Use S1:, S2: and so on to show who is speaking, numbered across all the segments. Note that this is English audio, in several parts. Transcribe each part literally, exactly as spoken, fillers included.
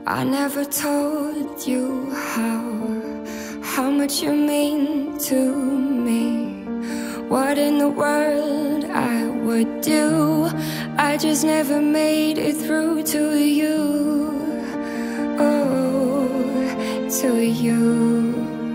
S1: I never told you how, how much you mean to me. What in the world I would do, I just never made it through to you. Oh, to you.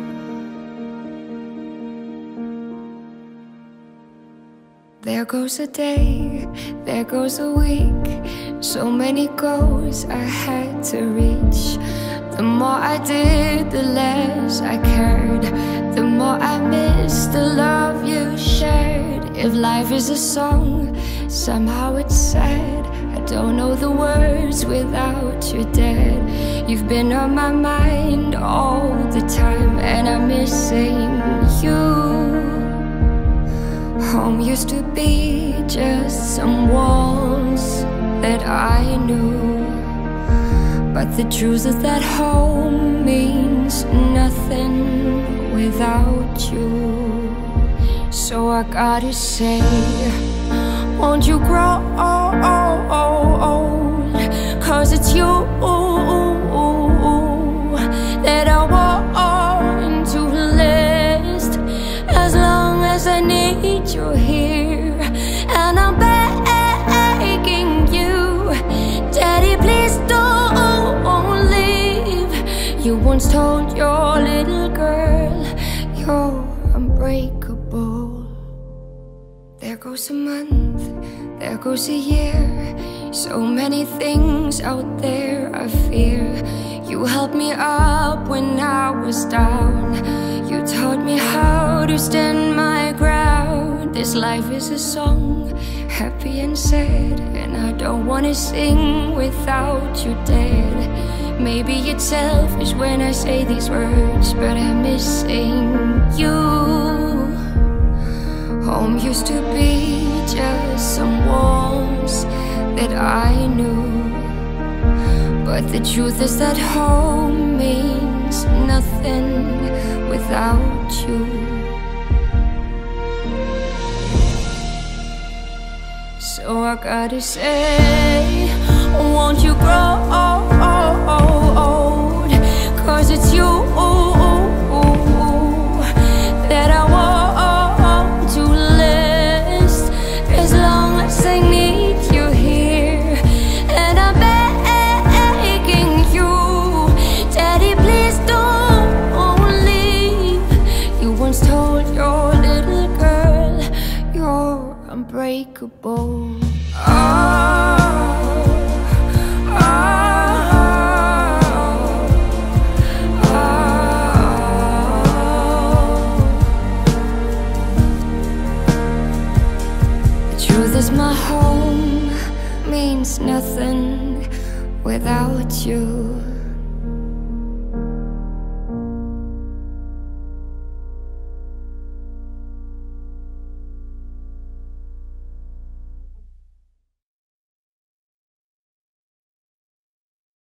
S1: There goes a day, there goes a week, so many goals I had to reach. The more I did, the less I cared, the more I missed the love you shared. If life is a song, somehow it's sad. I don't know the words without you dead. You've been on my mind all the time, and I'm missing you. Home used to be just some walls that I knew, but the truth is that home means nothing without you. So I gotta say, won't you grow old? Cause it's you that I want to last, as long as I need you here. And I'm begging you, Daddy, please don't leave. You once told your little girl you're unbreakable. There goes a month, there goes a year, so many things out there I fear. You helped me up when I was down, you taught me how to stand my ground. This life is a song, happy and sad, and I don't wanna sing without you dead. Maybe it's selfish when I say these words, but I'm missing you. Home used to be just some walls that I knew, but the truth is that home means nothing without you. So I gotta say, won't you grow old? Cause it's you that I want to last, as long as I need you here. And I'm begging you, Daddy, please don't leave. You once told your little girl you're unbreakable. Oh, oh, oh, oh. The truth is my home means nothing without you.